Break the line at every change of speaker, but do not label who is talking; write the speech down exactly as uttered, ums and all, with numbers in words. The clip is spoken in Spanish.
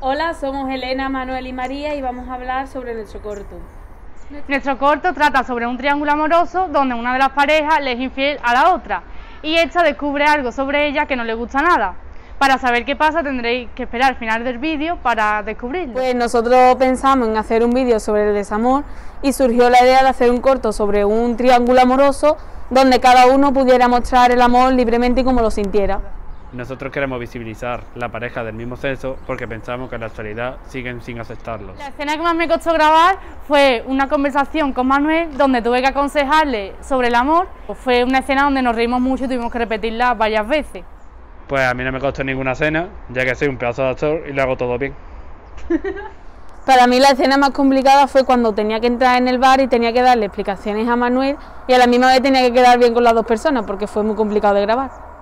Hola, somos Elena, Manuel y María y vamos a hablar sobre nuestro corto.
Nuestro corto trata sobre un triángulo amoroso donde una de las parejas le es infiel a la otra y esta descubre algo sobre ella que no le gusta nada. Para saber qué pasa tendréis que esperar al final del vídeo para descubrirlo.
Pues nosotros pensamos en hacer un vídeo sobre el desamor y surgió la idea de hacer un corto sobre un triángulo amoroso donde cada uno pudiera mostrar el amor libremente y como lo sintiera.
Nosotros queremos visibilizar la pareja del mismo sexo porque pensamos que en la actualidad siguen sin aceptarlos.
La escena que más me costó grabar fue una conversación con Manuel donde tuve que aconsejarle sobre el amor. Fue una escena donde nos reímos mucho y tuvimos que repetirla varias veces.
Pues a mí no me costó ninguna escena, ya que soy un pedazo de actor y lo hago todo bien.
Para mí la escena más complicada fue cuando tenía que entrar en el bar y tenía que darle explicaciones a Manuel y a la misma vez tenía que quedar bien con las dos personas porque fue muy complicado de grabar.